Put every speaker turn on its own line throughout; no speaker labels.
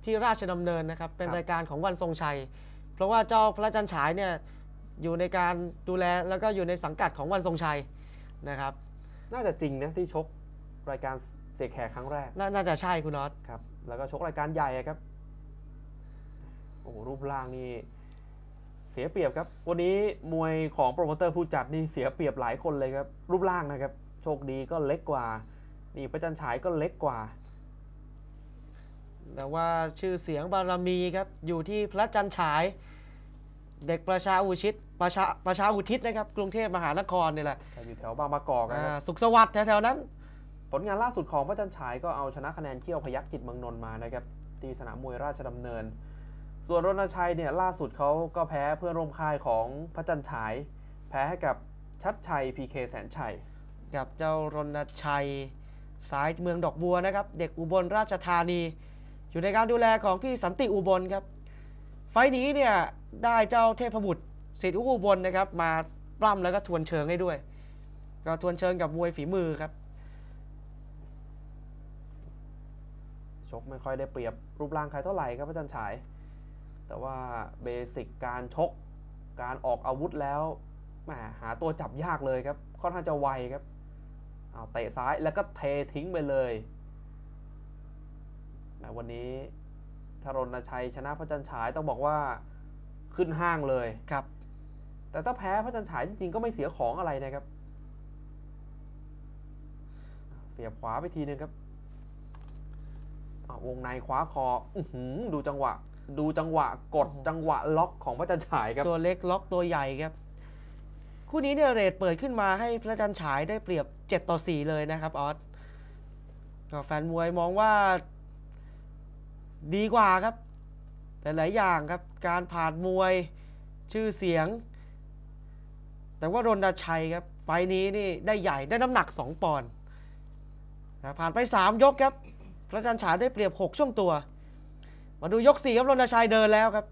ที่ราชดำเนินนะครับเป็นรายการของวันทรงชัยเพราะว่าเจ้าพระจันทร์ฉายเนี่ยอยู่ในการดูแลแล้วก็อยู่ในสังกัดของวันทรงชัยนะครับ
น่าจะจริงนะที่ชกรายการเสียแขกครั้งแรก
น่าจะใช่คุณน็อต
ครับแล้วก็ชกรายการใหญ่ครับโอ้รูปร่างนี่เสียเปรียบครับวันนี้มวยของโปรโมเตอร์ผู้จัดนี่เสียเปรียบหลายคนเลยครับรูปร่างนะครับโชคดีก็เล็กกว่านี่พระจันทร์ฉายก็เล็กกว่า
แต่ว่าชื่อเสียงบารมีครับอยู่ที่พระจันทร์ฉายเด็กประชาอุทิศนะครับกรุงเทพมหานครนี่แหละ
อยู่แถวบางประกอบนะครับ
สุขสวัสดิ์แถวๆนั้น
ผลงานล่าสุดของพระจันทร์ฉายก็เอาชนะคะแนนเขี้ยวพยัคฆ์จิตเมืองนนท์มานะครับที่สนามมวยราชดำเนินส่วนรณชัยเนี่ยล่าสุดเขาก็แพ้เพื่อนร่วมค่ายของพระจันทร์ฉายแพ้ให้กับชัดชัย PK แสนชัย
กับเจ้ารณชัยสายเมืองดอกบัวนะครับเด็กอุบลราชธานีอยู่ในการดูแลของพี่สันติอุบลครับไฟนี้เนี่ยได้เจ้าเทพบุตรศิษย์อุบลนะครับมาปล้ำแล้วก็ทวนเชิงให้ด้วยก็ทวนเชิงกับมวยฝีมือครับ
ชกไม่ค่อยได้เปรียบรูปร่างใครเท่าไหร่ครับพระจันทร์ฉายแต่ว่าเบสิกการชกการออกอาวุธแล้วแหมหาตัวจับยากเลยครับค่อนข้างจะไวครับเอาเตะซ้ายแล้วก็เททิ้งไปเลยวันนี้ถ้ารณชัยชนะพระจันทร์ฉายต้องบอกว่าขึ้นห้างเลย
ครับ
แต่ถ้าแพ้พระจันทร์ฉายจริงๆก็ไม่เสียของอะไรนะครับเสียบขวาไปทีนึงครับวงในขวาคอดูจังหวะกดจังหวะล็อกของพระจันทร์ฉายครับ
ตัวเล็กล็อกตัวใหญ่ครับคู่นี้เนี่ยเรทเปิดขึ้นมาให้พระจันทร์ฉายได้เปรียบ7-4เลยนะครับออสก็แฟนมวยมองว่าดีกว่าครับหลายๆอย่างครับการผ่านมวยชื่อเสียงแต่ว่ารณชัยครับไฟนี้นี่ได้ใหญ่ได้น้ำหนัก2ปอนด์ผ่านไป3ยกครับพระจันทร์ฉายได้เปรียบ6ช่วงตัวมาดูยก4ครับรณชัยเดินแล้วครับ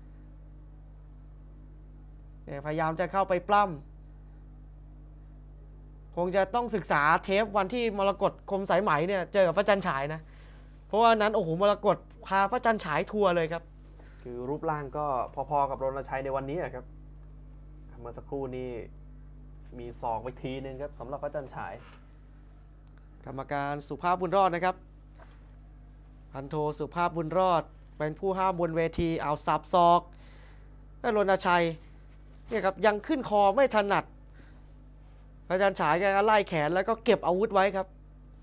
พยายามจะเข้าไปปล้ำคงจะต้องศึกษาเทปวันที่มรกตคมสายไหมเนี่ยเจอกับพระจันทร์ฉายนะเพราะว่านั้นโอ้โหมรกตพาพระจันทร์ฉายทัวร์เลยครับ
คือรูปร่างก็พอๆกับรณชัยในวันนี้ครับเมื่อสักครู่นี้มีศอกไปทีนึงครับสำหรับพระจันทร์ฉาย
กรรมการสุภาพบุญรอดนะครับพันโทสุภาพบุญรอดเป็นผู้ห้ามบนเวทีเอาสับศอกและรณชัยเนี่ยครับยังขึ้นคอไม่ถนัดพระจันทร์ฉายแกก็ไล่แขนแล้วก็เก็บอาวุธไว้ครับ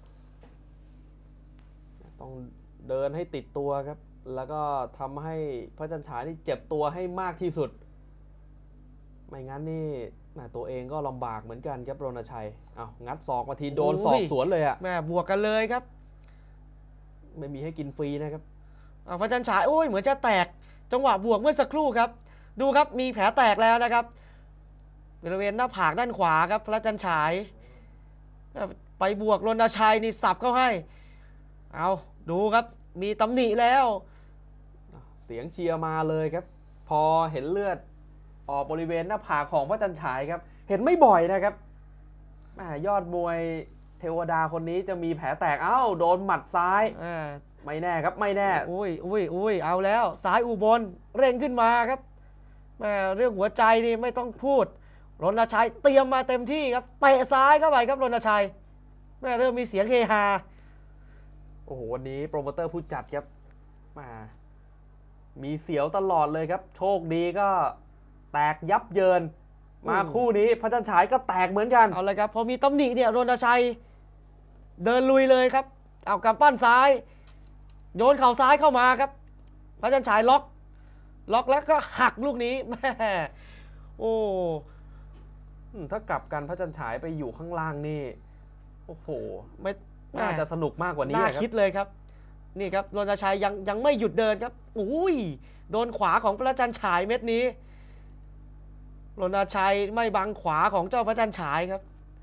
ต้องเดินให้ติดตัวครับแล้วก็ทำให้พระจันทร์ฉายนี่เจ็บตัวให้มากที่สุดไม่งั้นนี่ตัวเองก็ลำบากเหมือนกันครับรณชัยงัดศอกมาทีโดนศอกสวนเลย
แม่บวกกันเลยครับ
ไม่มีให้กินฟรีนะครับ
พระจันทร์ฉายโอ้ยเหมือนจะแตกจังหวะบวกเมื่อสักครู่ครับดูครับมีแผลแตกแล้วนะครับบริเวณหน้าผากด้านขวาครับพระจันทร์ฉายไปบวกรณชัยนี่สับเข้าให้เอาดูครับมีตำหนิแล้ว
เสียงเชียร์มาเลยครับพอเห็นเลือดออกบริเวณหน้าผากของพระจันทร์ฉายครับเห็นไม่บ่อยนะครับยอดมวยเทวดาคนนี้จะมีแผลแตกโดนหมัดซ้ายไม่แน่ครับไม่แน่
อุ้ยเอาแล้วซ้ายอุบลเร่งขึ้นมาครับเรื่องหัวใจนี่ไม่ต้องพูดรณชัยเตรียมมาเต็มที่ครับเตะซ้ายเข้าไปครับรณชัยเริ่มมีเสียงเฮฮา
โอ้โหวันนี้โปรโมเตอร์ผู้จัดครับมีเสียวตลอดเลยครับโชคดีก็แตกยับเยินมาคู่นี้พระจันทร์ฉายก็แตกเหมือนกัน
เอาเลยครับพอมีตำหนิเนี่ยรณชัยเดินลุยเลยครับเอากำปั้นซ้ายโยนเข่าซ้ายเข้ามาครับพระจันทร์ฉายล็อกแล้วก็หักลูกนี้แม่โอ้
ถ้ากลับกันพระจันทร์ฉายไปอยู่ข้างล่างนี่โอ้โหไม่น่าจะสนุกมากกว่านี้
น่าคิดเลยครับนี่ครับรณชัยยังไม่หยุดเดินครับอุ้ยโดนขวาของพระจันทร์ฉายเม็ดนี้รณชัยไม่บังขวาของเจ้าพระจันทร์ฉายครับ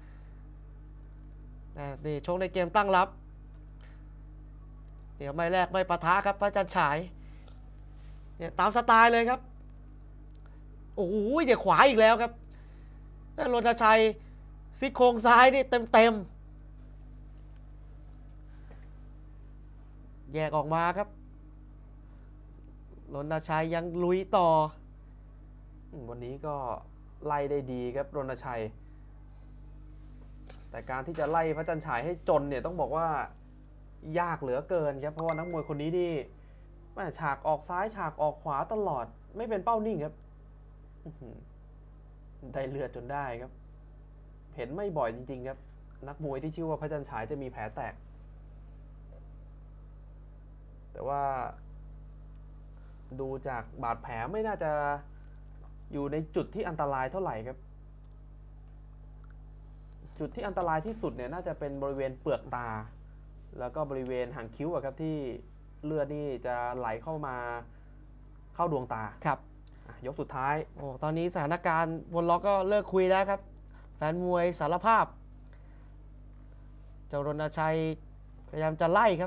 นี่ชกในเกมตั้งรับเดี๋ยวไม่แรกไม่ปะทะครับพระจันทร์ฉายเนี่ยตามสไตล์เลยครับโอ้ยเดี๋ยวขวาอีกแล้วครับรณชัยซี่โครงซ้ายนี่เต็มแยกออกมาครับรณชัยยังลุยต่อ
วันนี้ก็ไล่ได้ดีครับรณชัย แต่การที่จะไล่พระจันทร์ฉายให้จนเนี่ยต้องบอกว่ายากเหลือเกินครับเพราะว่านักมวยคนนี้นี่แม่ฉากออกซ้ายฉากออกขวาตลอดไม่เป็นเป้านิ่งครับได้เลือดจนได้ครับเห็นไม่บ่อยจริงๆครับนักมวยที่ชื่อว่าพระจันทร์ฉายจะมีแผลแตกแต่ว่าดูจากบาดแผลไม่น่าจะอยู่ในจุดที่อันตรายเท่าไหร่ครับจุดที่อันตรายที่สุดเนี่ยน่าจะเป็นบริเวณเปลือกตาแล้วก็บริเวณหางคิ้วครับที่เลือดนี่จะไหลเข้ามาเข้าดวงตา
ครับ
ยกสุดท้าย
โอ้ตอนนี้สถานการณ์วนล็อกก็เลิกคุยแล้วครับแฟนมวยสารภาพเจ้ารณชัยพยายามจะไล่ครับ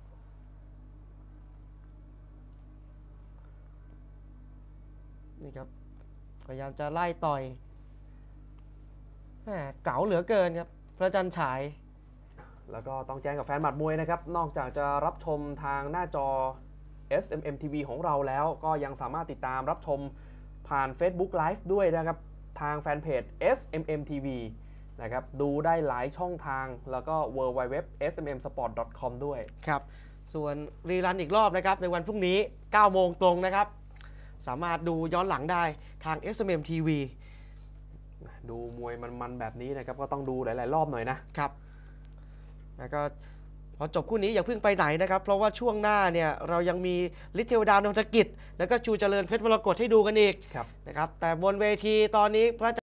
นี่ครับพยายามจะไล่ต่อยแหมเก๋าเหลือเกินครับพระจันทร์ฉาย
แล้วก็ต้องแจ้งกับแฟนหมัดมวยนะครับนอกจากจะรับชมทางหน้าจอ SMM TV ของเราแล้วก็ยังสามารถติดตามรับชมผ่าน Facebook Live ด้วยนะครับทางแฟนเพจ SMM TV นะครับดูได้หลายช่องทางแล้วก็ www.smmsport.com ด้วย
ครับส่วนรีรันอีกรอบนะครับในวันพรุ่งนี้ 9 โมงตรงนะครับสามารถดูย้อนหลังได้ทาง SMM TV
ดูมวยมันๆแบบนี้นะครับก็ต้องดูหลายๆรอบหน่อยนะครับ
แล้วก็พอจบคู่นี้อย่าเพิ่งไปไหนนะครับเพราะว่าช่วงหน้าเนี่ยเรายังมีฤทธิ์เทวดานนทกิจแล้วก็ชูเจริญเพชรมรกตให้ดูกันอีกนะครับแต่บนเวทีตอนนี้พระ